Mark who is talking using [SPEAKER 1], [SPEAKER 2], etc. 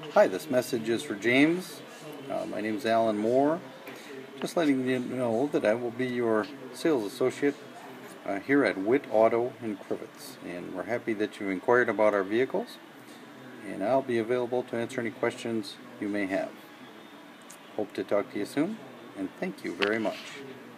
[SPEAKER 1] Hi, this message is for James. My name is Alan Moore. Just letting you know that I will be your sales associate here at Witt Auto in Crivets. And we're happy that you inquired about our vehicles. And I'll be available to answer any questions you may have. Hope to talk to you soon, and thank you very much.